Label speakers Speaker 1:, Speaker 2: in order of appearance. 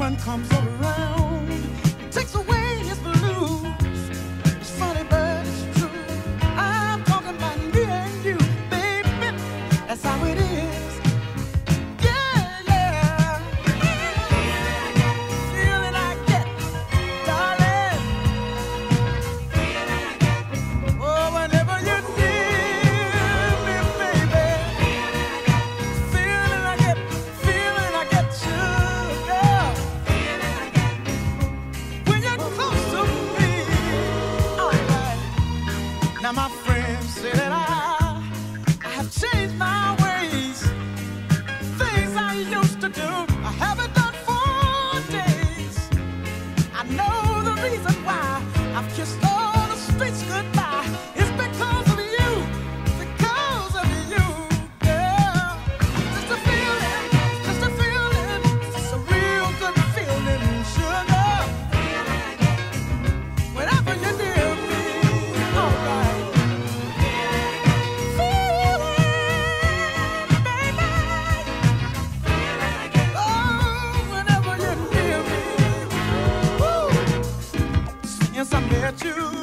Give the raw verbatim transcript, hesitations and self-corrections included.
Speaker 1: woman comes around, takes away his blues. It's funny, but it's true. I'm talking about me and you, baby. That's how it is. Yeah, yeah. Feeling I get, darling. Oh, whenever you're near me, baby. Feeling I get, feeling I get sugar. When you're close to me, alright. Now my friends say that I, I have changed my ways. Things I used to do, I haven't done for days. I know the reason why I've kissed all the streets goodbye. It's because of you, because of you, girl. Just a feeling, just a feeling, it's a real good feeling, sugar. Whenever you're near me, alright. Feeling, baby. Oh, whenever you're near me, woo. Since I met you,